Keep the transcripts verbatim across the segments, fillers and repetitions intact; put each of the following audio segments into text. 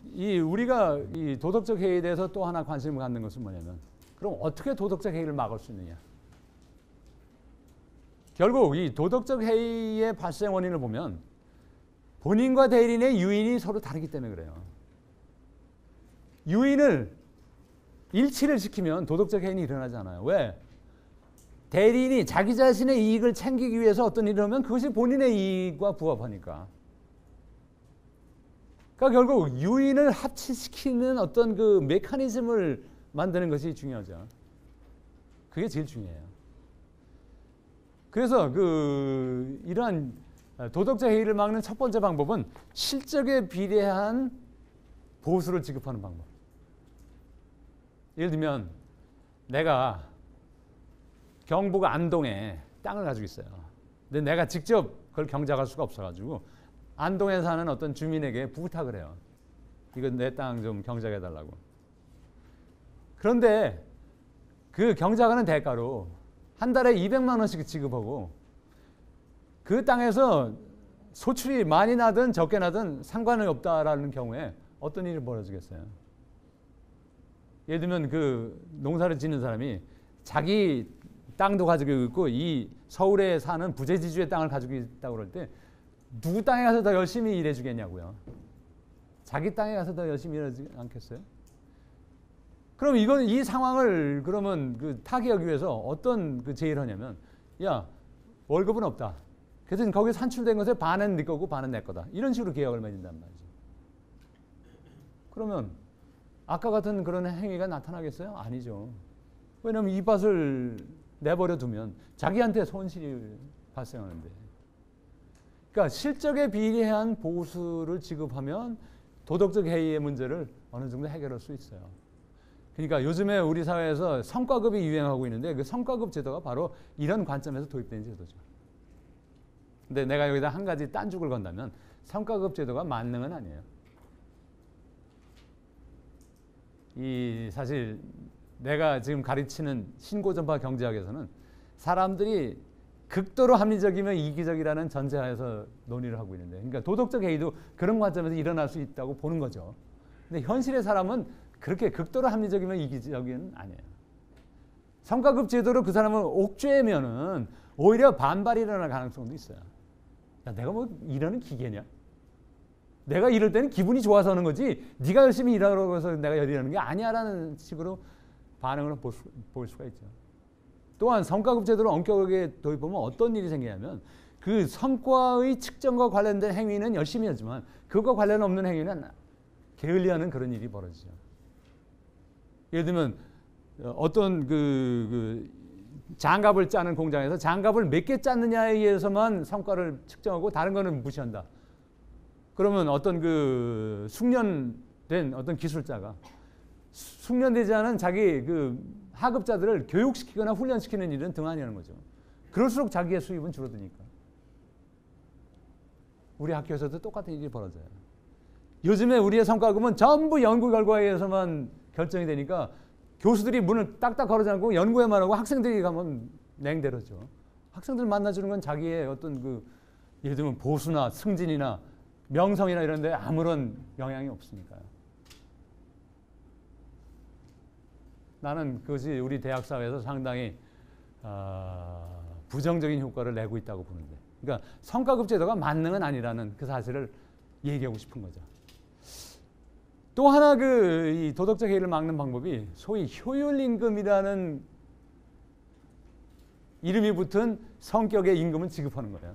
이 우리가 이 도덕적 해이에 대해서 또 하나 관심을 갖는 것은 뭐냐면, 그럼 어떻게 도덕적 해이를 막을 수 있느냐? 결국 이 도덕적 해이의 발생 원인을 보면 본인과 대리인의 유인이 서로 다르기 때문에 그래요. 유인을 일치를 시키면 도덕적 해이는 일어나지 않아요. 왜? 대리인이 자기 자신의 이익을 챙기기 위해서 어떤 일을 하면 그것이 본인의 이익과 부합하니까. 그러니까 결국 유인을 합치시키는 어떤 그 메커니즘을 만드는 것이 중요하죠. 그게 제일 중요해요. 그래서 그 이러한 도덕적 해이를 막는 첫 번째 방법은 실적에 비례한 보수를 지급하는 방법. 예를 들면 내가 경북 안동에 땅을 가지고 있어요. 근데 내가 직접 그걸 경작할 수가 없어가지고 안동에 사는 어떤 주민에게 부탁을 해요. 이거 내 땅 좀 경작해달라고. 그런데 그 경작하는 대가로 한 달에 이백만 원씩 지급하고 그 땅에서 소출이 많이 나든 적게 나든 상관이 없다라는 경우에 어떤 일이 벌어지겠어요? 예를 들면 그 농사를 짓는 사람이 자기 땅도 가지고 있고 이 서울에 사는 부재지주의 땅을 가지고 있다고 그럴 때 누구 땅에 가서 더 열심히 일해 주겠냐고요. 자기 땅에 가서 더 열심히 일하지 않겠어요? 그럼 이건 이 상황을 그러면 그 타개하기 위해서 어떤 그 제의를 하냐면, 야 월급은 없다. 그래서 거기 산출된 것의 반은 네 거고 반은 내 거다. 이런 식으로 계약을 맺는단 말이죠. 그러면 아까 같은 그런 행위가 나타나겠어요? 아니죠. 왜냐하면 이 밭을 내버려 두면 자기한테 손실이 발생하는데. 그러니까 실적에 비례한 보수를 지급하면 도덕적 해이의 문제를 어느 정도 해결할 수 있어요. 그러니까 요즘에 우리 사회에서 성과급이 유행하고 있는데 그 성과급 제도가 바로 이런 관점에서 도입된 제도죠. 근데 내가 여기다 한 가지 딴죽을 건다면 성과급 제도가 만능은 아니에요. 이 사실 내가 지금 가르치는 신고전파 경제학에서는 사람들이 극도로 합리적이며 이기적이라는 전제하에서 논의를 하고 있는데, 그러니까 도덕적 해이도 그런 관점에서 일어날 수 있다고 보는 거죠. 근데 현실의 사람은 그렇게 극도로 합리적이며 이기적은 아니에요. 성과급 제도로 그 사람을 옥죄면은 오히려 반발이 일어날 가능성도 있어요. 야, 내가 뭐 일하는 기계냐? 내가 이럴 때는 기분이 좋아서 하는 거지 네가 열심히 일하라고 해서 내가 일하는 게 아니야라는 식으로 반응을 볼, 수, 볼 수가 있죠. 또한 성과급 제도를 엄격하게 도입하면 어떤 일이 생기냐면 그 성과의 측정과 관련된 행위는 열심히 하지만 그것과 관련 없는 행위는 게을리하는 그런 일이 벌어지죠. 예를 들면 어떤 그, 그 장갑을 짜는 공장에서 장갑을 몇 개 짰느냐에 의해서만 성과를 측정하고 다른 거는 무시한다. 그러면 어떤 그 숙련된 어떤 기술자가 숙련되지 않은 자기 그 하급자들을 교육시키거나 훈련시키는 일은 등한이라는 거죠. 그럴수록 자기의 수입은 줄어드니까. 우리 학교에서도 똑같은 일이 벌어져요. 요즘에 우리의 성과급은 전부 연구 결과에 의해서만 결정이 되니까 교수들이 문을 딱딱 걸어지 않고 연구에만 하고 학생들이 가면 냉대로죠. 학생들 만나주는 건 자기의 어떤 그 예를 들면 보수나 승진이나 명성이나 이런 데 아무런 영향이 없으니까요. 나는 그것이 우리 대학 사회에서 상당히 어, 부정적인 효과를 내고 있다고 보는데, 그러니까 성과급 제도가 만능은 아니라는 그 사실을 얘기하고 싶은 거죠. 또 하나 그 이 도덕적 해이를 막는 방법이 소위 효율임금이라는 이름이 붙은 성격의 임금을 지급하는 거예요.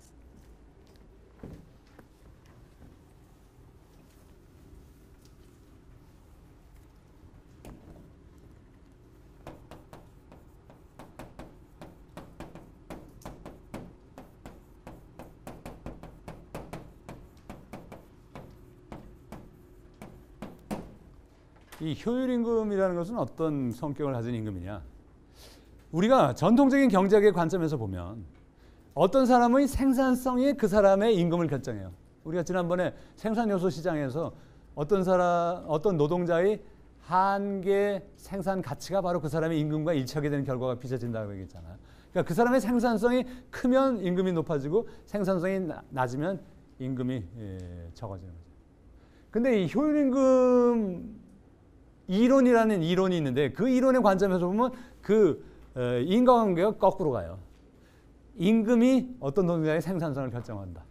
이 효율임금이라는 것은 어떤 성격을 가진 임금이냐? 우리가 전통적인 경제학의 관점에서 보면 어떤 사람의 생산성이 그 사람의 임금을 결정해요. 우리가 지난번에 생산요소 시장에서 어떤 사람, 어떤 노동자의 한계 생산 가치가 바로 그 사람의 임금과 일치하게 되는 결과가 빚어진다고 얘기했잖아요. 그러니까 그 사람의 생산성이 크면 임금이 높아지고 생산성이 낮으면 임금이 예, 적어지는 거죠. 근데 이 효율임금 이론이라는 이론이 있는데 그 이론의 관점에서 보면 그 인과관계가 거꾸로 가요. 임금이 어떤 노동자의 생산성을 결정한다.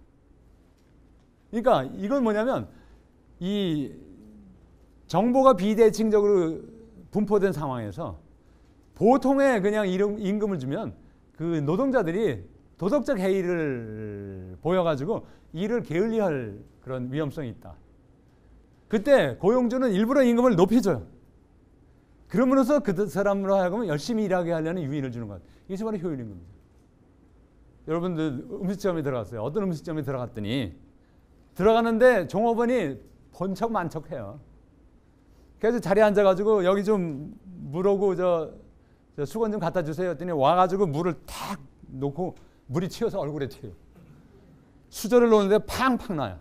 그러니까 이건 뭐냐면 이 정보가 비대칭적으로 분포된 상황에서 보통의 그냥 임금을 주면 그 노동자들이 도덕적 해이를 보여가지고 일을 게을리할 그런 위험성이 있다. 그때 고용주는 일부러 임금을 높여줘요. 그러므로써 그 사람으로 하여금 열심히 일하게 하려는 유인을 주는 것. 이게 바로 효율임금이죠. 여러분들 음식점에 들어갔어요. 어떤 음식점에 들어갔더니 들어가는데 종업원이 본척 만척해요. 그래서 자리에 앉아가지고 여기 좀 물오고 저, 저 수건 좀 갖다 주세요 했더니 와가지고 물을 탁 놓고 물이 튀어서 얼굴에 튀어요. 수저를 놓는데 팡팡 나요.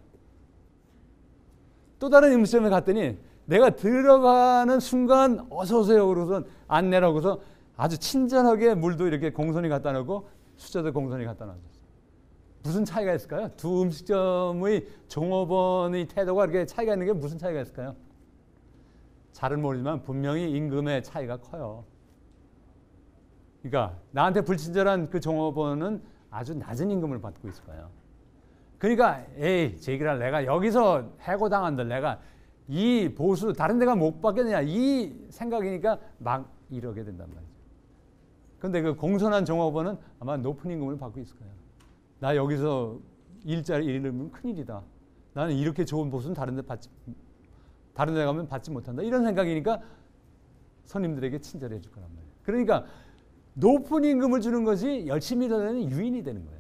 또 다른 음식점에 갔더니 내가 들어가는 순간 어서 오세요 그러고서 안내라고서 아주 친절하게 물도 이렇게 공손히 갖다 놓고 수저도 공손히 갖다 놔줬어요. 무슨 차이가 있을까요? 두 음식점의 종업원의 태도가 이렇게 차이가 있는 게 무슨 차이가 있을까요? 잘은 모르지만 분명히 임금의 차이가 커요. 그러니까 나한테 불친절한 그 종업원은 아주 낮은 임금을 받고 있을 거예요. 그러니까 에이 제기랄 내가 여기서 해고당한들 내가 이 보수 다른 데가 못 받겠느냐 이 생각이니까 막 이러게 된단 말이죠. 그런데 그 공손한 종업원은 아마 높은 임금을 받고 있을 거예요. 나 여기서 일자리 잃으면 큰일이다. 나는 이렇게 좋은 보수는 다른 데 받지 다른 데 가면 받지 못한다. 이런 생각이니까 손님들에게 친절해 줄 거란 말이에요. 그러니까 높은 임금을 주는 것이 열심히 일하는 유인이 되는 거예요.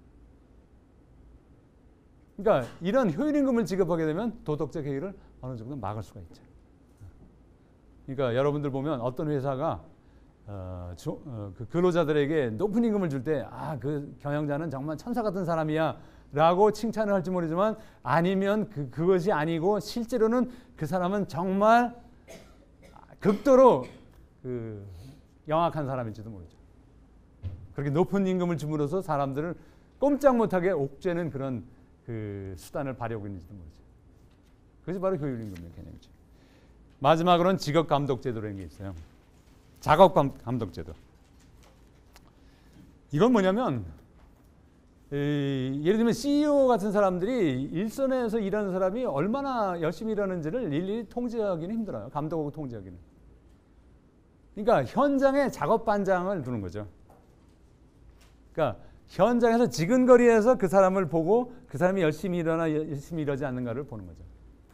그러니까 이런 효율임금을 지급하게 되면 도덕적 해이를 어느 정도 막을 수가 있죠. 그러니까 여러분들 보면 어떤 회사가 어, 조, 어, 그 근로자들에게 높은 임금을 줄 때 아, 그 경영자는 정말 천사 같은 사람이야 라고 칭찬을 할지 모르지만 아니면 그, 그것이 아니고 실제로는 그 사람은 정말 극도로 그 영악한 사람일지도 모르죠. 그렇게 높은 임금을 줌으로써 사람들을 꼼짝 못하게 옥죄는 그런 그 수단을 발휘하고 있는지도 모르죠. 그것이 바로 효율임금의 개념이죠. 마지막으로는 직업감독제도라는 게 있어요. 작업감독제도. 이건 뭐냐면 에, 예를 들면 씨이오 같은 사람들이 일선에서 일하는 사람이 얼마나 열심히 일하는지를 일일이 통제하기는 힘들어요. 감독하고 통제하기는. 그러니까 현장에 작업반장을 두는 거죠. 그러니까 현장에서 지근거리에서 그 사람을 보고 그 사람이 열심히 일하나 열심히 일하지 않는가를 보는 거죠.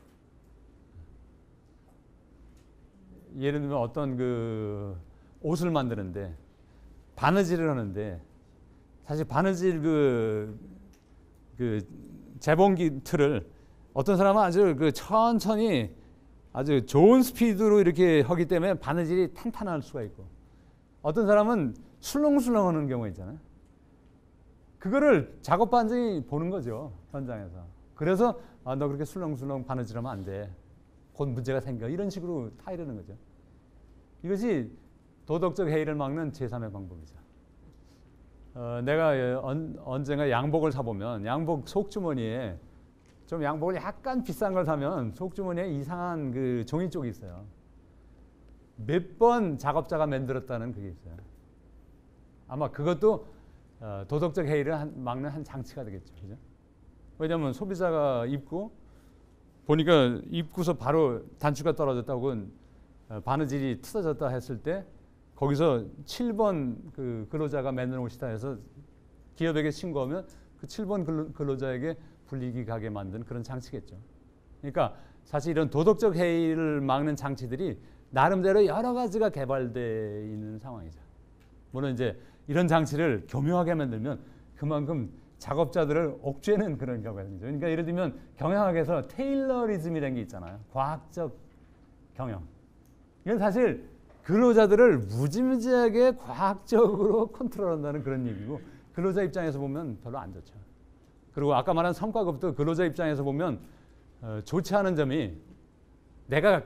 예를 들면 어떤 그 옷을 만드는데 바느질을 하는데 사실 바느질 그, 그 재봉기 틀을 어떤 사람은 아주 그 천천히 아주 좋은 스피드로 이렇게 하기 때문에 바느질이 탄탄할 수가 있고 어떤 사람은 술렁술렁 하는 경우가 있잖아요. 그거를 작업반장이 보는 거죠. 현장에서. 그래서 아, 너 그렇게 술렁술렁 바느질하면 안 돼. 곧 문제가 생겨. 이런 식으로 타이르는 거죠. 이것이 도덕적 해이를 막는 제삼의 방법이죠. 어, 내가 언, 언젠가 양복을 사보면 양복 속주머니에 좀 양복을 약간 비싼 걸 사면 속주머니에 이상한 그 종이 쪽이 있어요. 몇 번 작업자가 만들었다는 그게 있어요. 아마 그것도 어, 도덕적 해이를 한, 막는 한 장치가 되겠죠. 그죠? 왜냐하면 소비자가 입고 보니까 입고서 바로 단추가 떨어졌다 혹은 어, 바느질이 틀어졌다 했을 때 거기서 칠 번 그 근로자가 만든 옷이다 해서 기업에게 신고하면 그 칠 번 근로, 근로자에게 불이익이 가게 만든 그런 장치겠죠. 그러니까 사실 이런 도덕적 해이를 막는 장치들이 나름대로 여러 가지가 개발되어 있는 상황이죠. 물론 이제 이런 장치를 교묘하게 만들면 그만큼 작업자들을 옥죄는 그런 경우가 생기죠. 그러니까 예를 들면 경영학에서 테일러리즘이라는 게 있잖아요. 과학적 경영. 이건 사실 근로자들을 무지무지하게 과학적으로 컨트롤한다는 그런 얘기고 근로자 입장에서 보면 별로 안 좋죠. 그리고 아까 말한 성과급도 근로자 입장에서 보면 어, 좋지 않은 점이 내가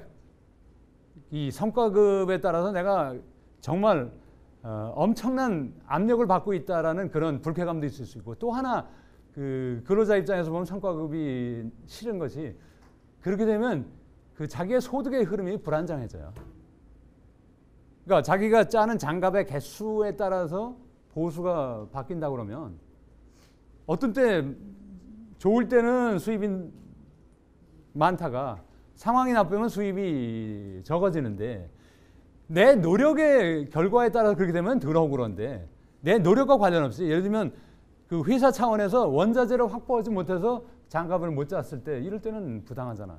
이 성과급에 따라서 내가 정말 어, 엄청난 압력을 받고 있다라는 그런 불쾌감도 있을 수 있고 또 하나 그 근로자 입장에서 보면 성과급이 싫은 것이 그렇게 되면 그 자기의 소득의 흐름이 불안정해져요. 그러니까 자기가 짜는 장갑의 개수에 따라서 보수가 바뀐다 그러면 어떤 때 좋을 때는 수입이 많다가 상황이 나쁘면 수입이 적어지는데 내 노력의 결과에 따라서 그렇게 되면 덜 억울한데 내 노력과 관련 없이 예를 들면 그 회사 차원에서 원자재를 확보하지 못해서 장갑을 못 짰을 때 이럴 때는 부당하잖아요.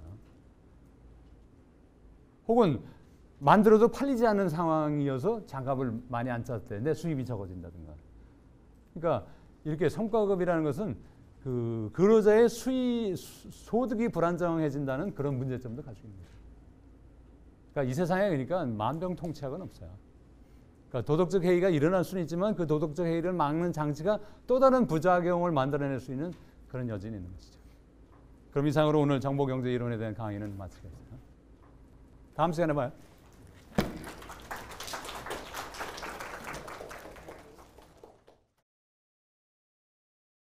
혹은 만들어도 팔리지 않는 상황이어서 장갑을 많이 안 짰을 때 내 수입이 적어진다든가. 그러니까 이렇게 성과급이라는 것은 그 근로자의 수입 소득이 불안정해진다는 그런 문제점도 가지고 있는 거죠. 그러니까 이 세상에 그러니까 만병통치약은 없어요. 그러니까 도덕적 해이가 일어날 수는 있지만 그 도덕적 해이를 막는 장치가 또 다른 부작용을 만들어낼 수 있는 그런 여지는 있는 것이죠. 그럼 이상으로 오늘 정보경제 이론에 대한 강의는 마치겠습니다. 다음 시간에 봐요.